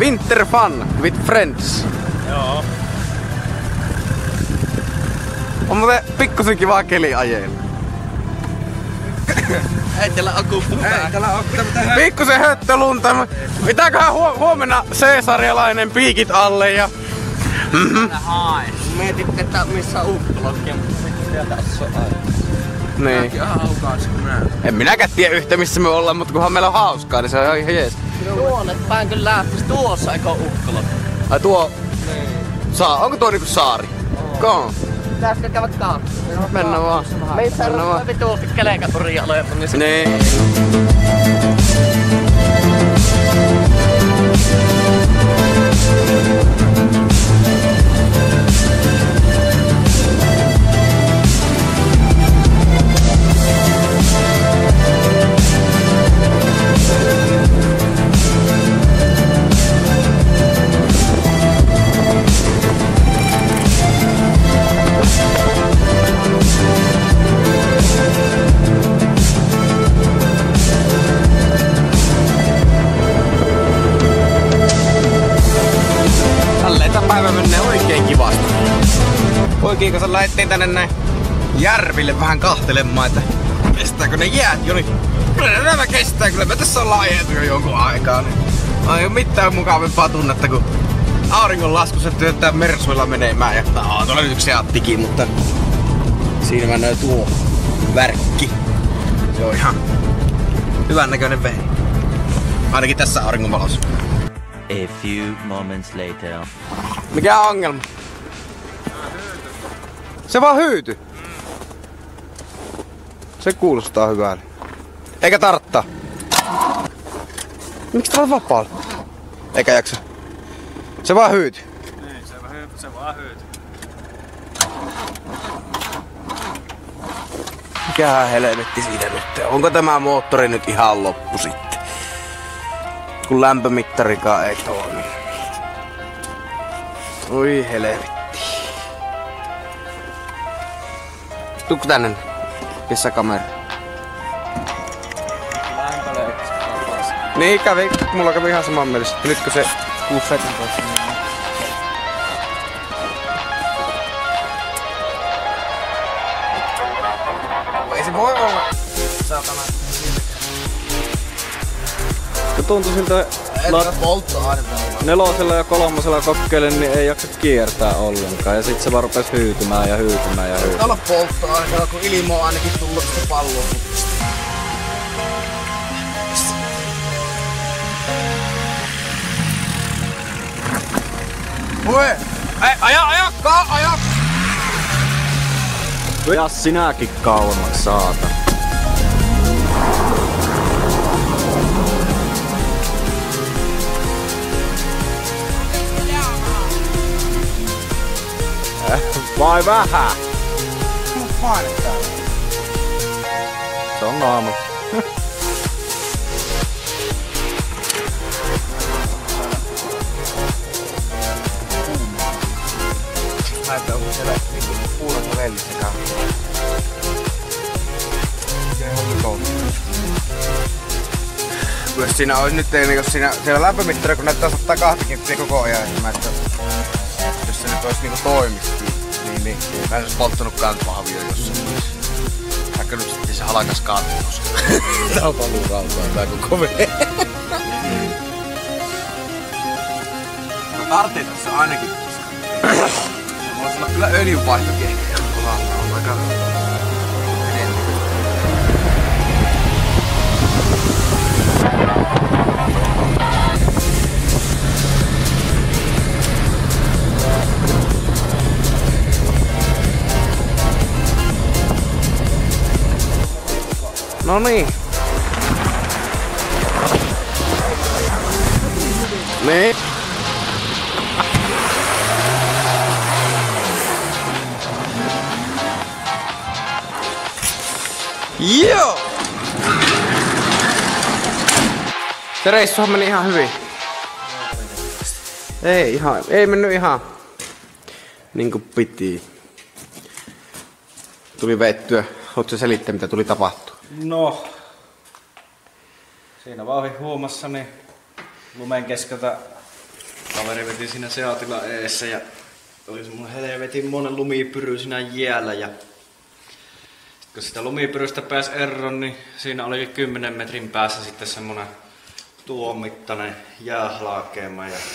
Winter fun with friends. Joo. On muuten pikkusen kivaa keli ajeilla. Ei teillä akku Pikkusen höttölunta. Pitääköhän huomenna C-sarjalainen piikit alle ja... Mietit, että missä on ukkolokki, mutta sitten sieltä osso aina. Niin. En minäkään tiedä yhtä missä me ollaan, mutta kunhan meillä on hauskaa, niin se on ihan jees. Tuonne päin kyllä lähtis. Tuossa eikö ukkolokki? Ai tuo... Niin. Onko tuo niinku saari? Ko? Pitäisikö käydä kaappiin? Mennä vaan. Meitä on vituusti kelekaturia olemaan, niin se... Niin. Päivä menee oikein kivasti. Poikiin kanssa lähdettiin tänne näin järville vähän kahtelemaan, että kestääkö ne jäät jo, niin kyllä nämä kestää, kyllä me tässä ollaan ajettu jo jonkun aikaa. Niin ei oo mitään mukavampaa tunnetta, kun auringonlaskussa työttää Mersuilla menemään ja tuolla nyt yksi Seattikin, mutta siinä menee tuo värkki. Se on ihan hyvän näköinen vehje. Ainakin tässä auringonvalossa. A few moments later. Mikä on ongelma? Se vaan hyyty. Se kuulostaa hyvältä. Eikä tarttaa. Miksi tää on vapaalla? Eikä jaksa. Se vaan hyyty. Niin, se vaan hyyty. Mikähän helvetti siitä nyt? Onko tämä moottori nyt ihan loppu sitten? Kun lämpömittarikaan ei toimi. Oi helvetti. Tuukko tänne? Missä kamera? Niin kävi, mulla kävi ihan saman mielessä. Nytkö se 617? Ei se voi olla. Saatana. Se tuntui siltä nelosella ja kolmosella kokkeilin, niin ei jaksa kiertää ollenkaan. Ja sit se vaan rupes hyytymään ja hyytymään ja hyytymään. Täällä on polttoainetta, kun ilmo on ainakin tullut sitä palloa. Voi! Ei, aja! Ja sinäkin kauemmaksi saata. Vai vähän? Se on aamu. Näitä onko siellä puurata vellissä kahvia. Jos siinä olisi nyt, jos siellä lämpömittari, kun näyttää 120 koko ajan, niin jos se nyt olisi niinku toimisti, niin mä en olisi polttanutkaan pahvia jossain vaiheessa. Vaikka nyt sitten se halakas kaatumus. Tää on paljon rautaa, tää koko vene. No tarvitsee tässä ainakin. Voisi olla kyllä öljynvaihtokin. On aika no niin. Niin. Joo! Se reissuhan meni ihan hyvin. Ei mennyt ihan niin kuin piti. Tuli vettyä. Haluatko sä selittää mitä tuli tapahtua? No, siinä vauhin huumassa niin lumen keskeltä Kaveri veti siinä Seatilla eessä ja oli semmonen helvetin monen lumipyry siinä jäällä ja kun sitä lumipyrystä pääsi eroon, niin siinä oli 10 metrin päässä sitten semmonen tuon mittainen jäähalkeema ja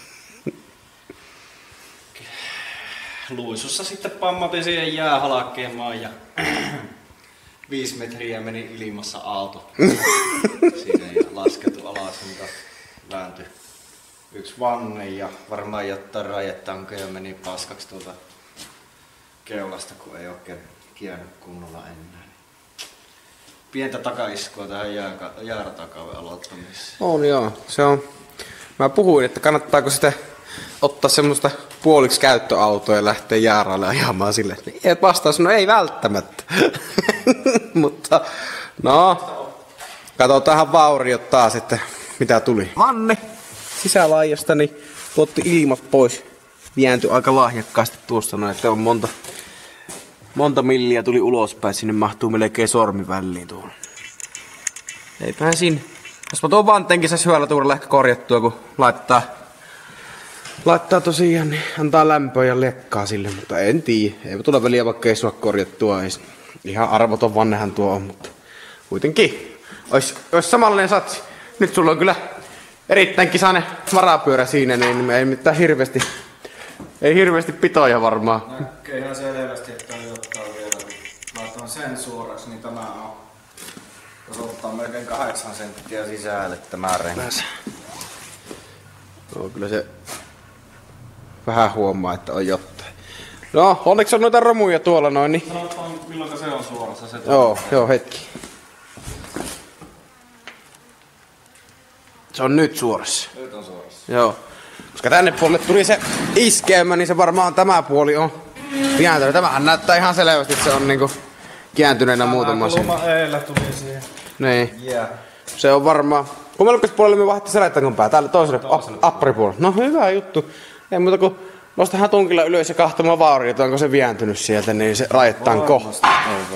luisussa sitten pammatin siihen jäähalkeemaan ja 5 metriä meni ilmassa aalto siinä ja lasketui alas, mutta vääntyi yksi vanne ja varmaan jotain rajetankoja meni paskaksi tuolta keulasta, kun ei oikein kiernyt kunnolla enää. Pientä takaiskua tähän jääratakauden aloittamiseen. On joo, se on. Mä puhuin, että kannattaako sitä ottaa semmoista puoliksi käyttöautoa ja lähteä jääraille ajamaan sille. Niin vastaus, no ei välttämättä. Mutta no, katsotaan vauriot taas, että mitä tuli. Vanne sisälaajasta, niin otti ilmat pois. Vääntyi aika lahjakkaasti tuosta, no, että on monta milliä tuli ulospäin, sinne mahtuu melkein sormi väliin tuolla. Eipähän siinä. Jos mä tuon vanteenkin saisi hyvällä tuurella ehkä korjattua, kun laittaa tosiaan, niin antaa lämpöä ja lekkaa sille, mutta en tiedä. Ei tule väliä, vaikka ei sua korjattua. Ei ihan arvoton vannehan tuo on, mutta kuitenkin. Ois samanlainen satsi. Nyt sulla on kyllä erittäin kisainen varapyörä siinä, niin ei mitään hirveästi pitoja varmaan. Näkee ihan selvästi, että on jotain vielä. Laitan sen suoraksi, niin tämä on. Jos ottaa melkein 8 senttiä sisälle tämä rengas. No kyllä se vähän huomaa, että on jotain. No, onneksi on noita romuja tuolla noin, niin. Sanotaan milloin se on suorassa se. Joo, hetki. Se on nyt suorassa. Nyt on suorassa. Joo. Koska tänne puolelle tuli se iskeemä, niin se varmaan tämä puoli on kääntynyt. Tämähän näyttää ihan selvästi, että se on niinku kääntyneenä muutama sen. Kulma eellä tuli siihen. Niin. Yeah. Se on varmaan. Kummallekas puolelle me vaihti selättäkön pää? Täällä toiselle apparipuolelle. No hyvä juttu. Ei muuta kuin nostahan tunkilla ylös ja kahtomaan vauriota, onko se vääntynyt sieltä, niin se rajettaan kohta.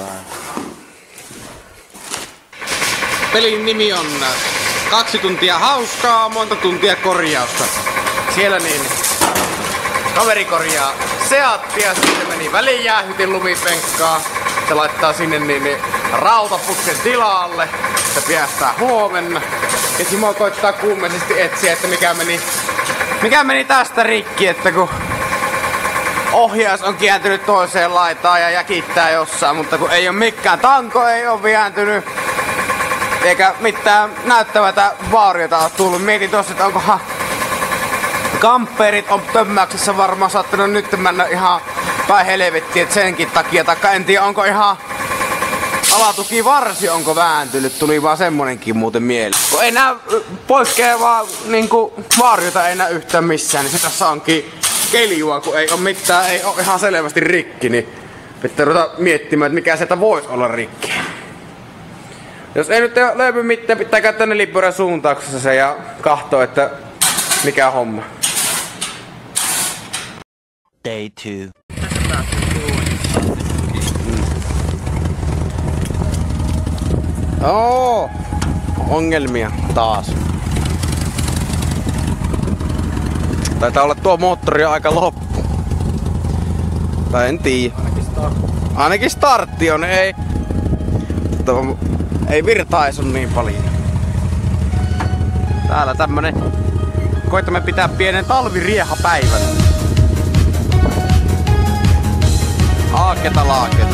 Pelin nimi on 2 tuntia hauskaa, monta tuntia korjausta. Siellä niin kaveri korjaa Seattia, sitten meni välijäähytin lumipenkkaa. Se laittaa sinne niin rautaputken tilalle, se päästää huomenna. Ja Simo koittaa kuumeisesti etsiä, että mikä meni tästä rikki, että kun ohjaus on kääntynyt toiseen laitaan ja jäkittää jossain, mutta kun ei ole mikään tanko, ei ole vääntynyt. Eikä mitään näyttävätä vauriota ole tullut. Mietin tossa, että onkohan kamperit on tömmäyksessä varmaan saattanut nyt mennä ihan päin helvettiin, et senkin takia. Taikka en tiedä, onko ihan alatukivarsi onko vääntynyt. Tuli vaan semmonenkin muuten mieleen. Kun ei nää poikkeavaa niinku vauriota ei näy yhtään missään, niin se tässä onkin keljua, kun ei oo mitään, ei oo ihan selvästi rikki, niin pitää ruveta miettimään, että mikä sieltä voisi olla rikki. Jos ei nyt löydy mitään, pitää käyttää nelipyörän suuntauksessa se ja kahtoo, että mikä homma. Day 2. Oo, ongelmia taas. Taitaa olla tuo moottori aika loppu. Tai en tiedä. Ainakin startti on, ei virtaisu niin paljon. Täällä tämmönen. Koitamme pitää pienen talviriehapäivän. Aaketa laaketa.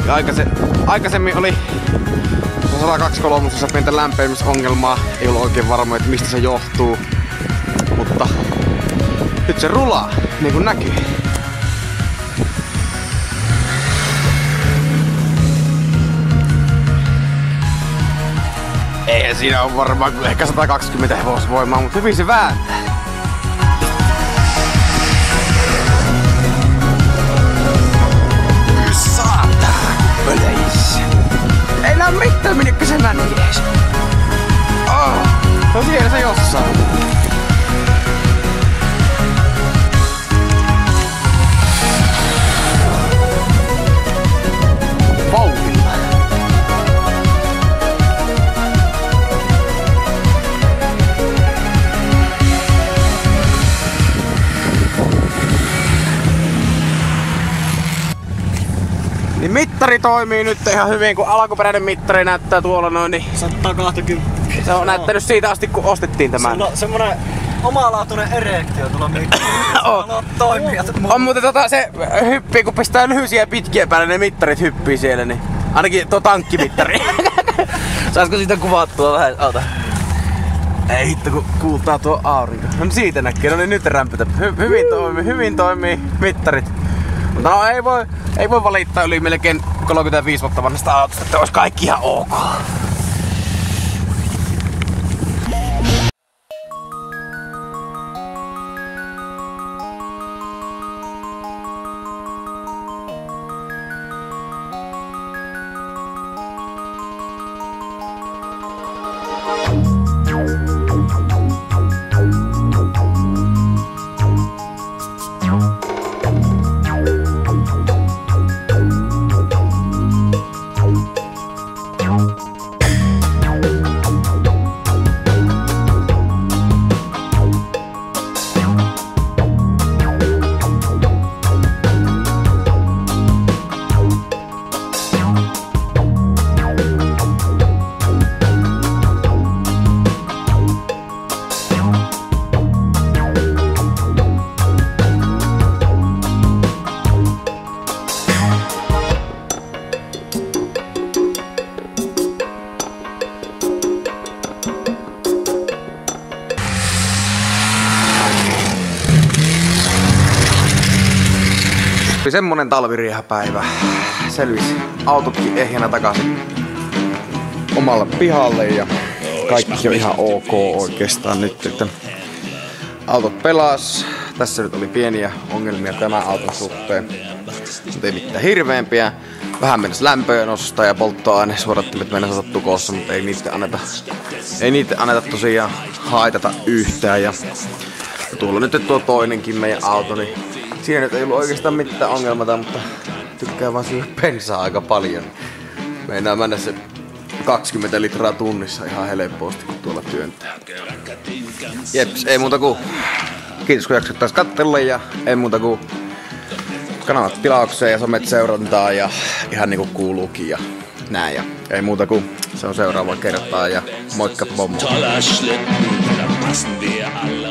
Ja aikaisemmin oli 102.3 pientä lämpenemisongelmaa. Ei ollut oikein varma, että mistä se johtuu. Mutta nyt se rulaa, niin kuin näkyy. Eihän siinä ole varmaan ehkä 120 hevosvoimaa, mutta hyvin se vääntää. Saatana, pöleissä. Ei näy mitään, minnekä se meni ees. Oh, no siellä se jossain. Vauhdilla. Niin mittari toimii nyt ihan hyvin, kun alkuperäinen mittari näyttää tuolla noin, niin 120. se on näyttänyt siitä asti, kun ostettiin tämän. Se on semmonen omalaatuinen erektio tuolla mittarilla. Toimia. On muuten se hyppii, kun pistää lyhyisiä ja pitkiä päälle, ne mittarit hyppii siellä, niin ainakin tuo tankkimittari. Saisiko siitä kuvattua vähän? Ota. Ei hitto, kun kuultaa tuo aurinko. No siitä näkee, no niin nyt rämpytä. Hyvin toimii mittarit. Mutta no ei voi valittaa yli melkein 35 vuotta vanhasta autosta, että olisi kaikki ihan ok. Semmonen talviriehapäivä. Selvisi autotkin ehjänä takaisin omalle pihalle ja kaikki on ihan ok oikeastaan nyt, että autot pelas. Tässä nyt oli pieniä ongelmia tämän auton suhteen, mutta ei mitään hirveämpiä. Vähän mennessä lämpöä nostaa ja polttoaine suodattimet mennessä tukossa, mutta ei niitä anneta tosiaan haitata yhtään. Ja tuolla nyt tuo toinenkin meidän auto, niin siinä nyt ei ollut oikeastaan mitään ongelmata, mutta tykkää vaan syödä bensaa aika paljon. Meinaa mennä se 20 litraa tunnissa ihan helposti, kun tuolla työntää. Jeps, ei muuta kuin kiitos kun jaksot taas katsella ja ei muuta kuin kanavat tilaukseen ja somet seurantaa ja ihan niinku kuuluukin ja näin. Ja ei muuta kuin se on seuraava kertaa ja moikka pommo.